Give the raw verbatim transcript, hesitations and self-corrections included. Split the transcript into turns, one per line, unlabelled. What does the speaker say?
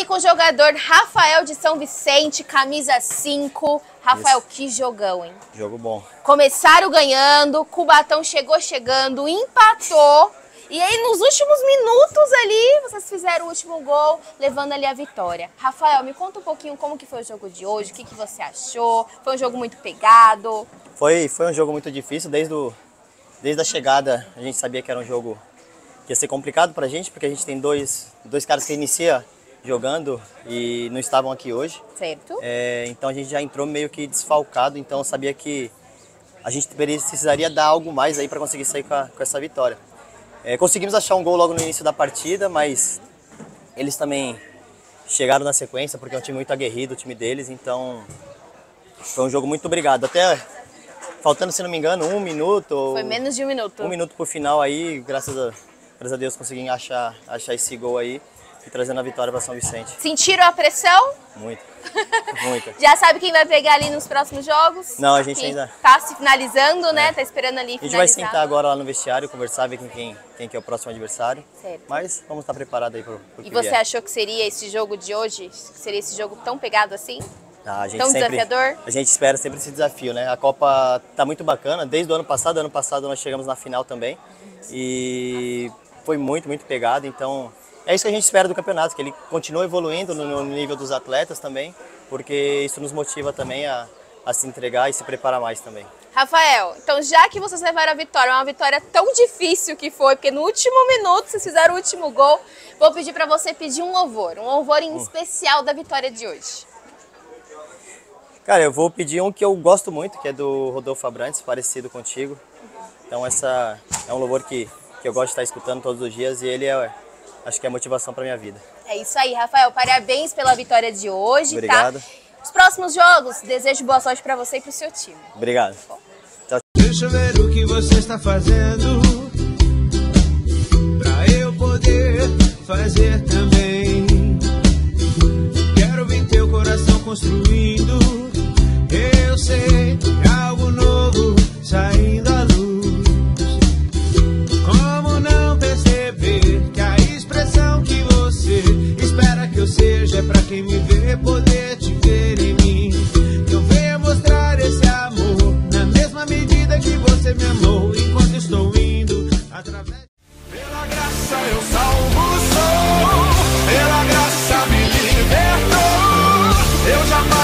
com o jogador Rafael de São Vicente, camisa cinco. Rafael, isso. Que jogão, hein?
Jogo bom.
Começaram ganhando, Cubatão chegou chegando, empatou. E aí, nos últimos minutos ali, vocês fizeram o último gol, levando ali a vitória. Rafael, me conta um pouquinho como que foi o jogo de hoje, o que, que você achou? Foi um jogo muito pegado?
Foi, foi um jogo muito difícil, desde, o, desde a chegada a gente sabia que era um jogo que ia ser complicado pra gente, porque a gente tem dois, dois caras que iniciam jogando e não estavam aqui hoje.
Certo.
É, então a gente já entrou meio que desfalcado, então eu sabia que a gente precisaria dar algo mais aí para conseguir sair com, a, com essa vitória. É, conseguimos achar um gol logo no início da partida, mas eles também chegaram na sequência, porque é um time muito aguerrido, o time deles, então foi um jogo muito obrigado. Até faltando, se não me engano, um minuto.
Foi menos de um minuto.
Um minuto pro final aí, graças a, graças a Deus conseguimos achar, achar esse gol aí e trazendo a vitória para São Vicente.
Sentiram a pressão?
Muito, muito.
Já sabe quem vai pegar ali nos próximos jogos?
Não, a gente
quem
ainda...
Tá se finalizando, né?
É.
Tá esperando ali finalizar.
A gente vai sentar agora lá no vestiário, conversar, ver quem, quem, quem que é o próximo adversário.
Certo.
Mas vamos estar preparados aí pro, pro
E
que
você
vier.
achou que seria esse jogo de hoje? Que seria esse jogo tão pegado assim?
Ah, a gente
tão
sempre,
desafiador?
A gente espera sempre esse desafio, né? A Copa tá muito bacana, desde o ano passado. Ano passado nós chegamos na final também. E foi muito, muito pegado, então... É isso que a gente espera do campeonato, que ele continue evoluindo no, no nível dos atletas também, porque isso nos motiva também a, a se entregar e se preparar mais também.
Rafael, então já que vocês levaram a vitória, uma vitória tão difícil que foi, porque no último minuto vocês fizeram o último gol, vou pedir para você pedir um louvor, um louvor em hum. especial da vitória de hoje.
Cara, eu vou pedir um que eu gosto muito, que é do Rodolfo Abrantes, parecido contigo. Então essa é um louvor que, que eu gosto de estar escutando todos os dias e ele é... Acho que é motivação para minha vida.
É isso aí, Rafael. Parabéns pela vitória de hoje.
Obrigado.
Tá? Os próximos jogos, desejo boa sorte para você e para o seu time.
Obrigado.
Tchau. Deixa eu ver o que você está fazendo, para eu poder fazer também. Quero ver teu coração construindo. Eu sei que algo novo saindo à luz. Como não perceber que a expressão que você espera que eu seja, pra quem me vê poder te ver em mim, que eu venha mostrar esse amor na mesma medida que você me amou, enquanto estou indo através. Pela graça eu salvo sou, pela graça me libertou, eu jamais